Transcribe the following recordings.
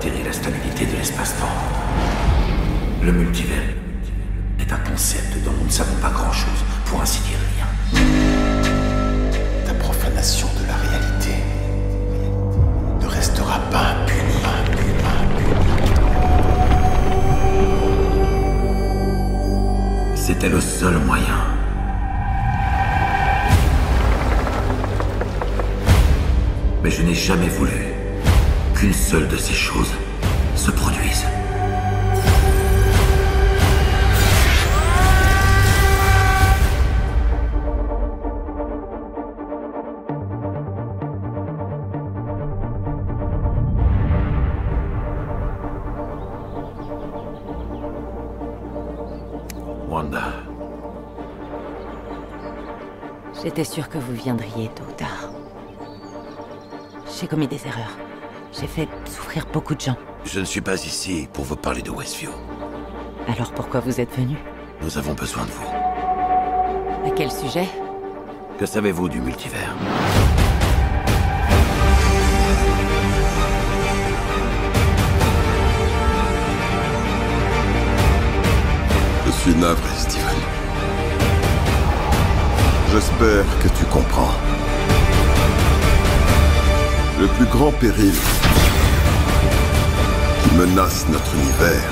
altérer la stabilité de l'espace-temps. Le multivers est un concept dont nous ne savons pas grand-chose, pour ainsi dire rien. Ta profanation de la réalité ne restera pas impunie. C'était le seul moyen. Mais je n'ai jamais voulu qu'une seule de ces choses se produise. Wanda. J'étais sûre que vous viendriez tôt ou tard. J'ai commis des erreurs. J'ai fait souffrir beaucoup de gens. Je ne suis pas ici pour vous parler de Westview. Alors pourquoi vous êtes venu? Nous avons besoin de vous. À quel sujet? Que savez-vous du multivers? Je suis navré, Steven. J'espère que tu comprends. Le plus grand péril qui menace notre univers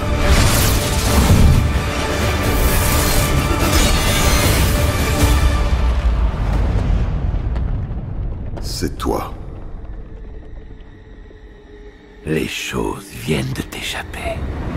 c'est toi. Les choses viennent de t'échapper.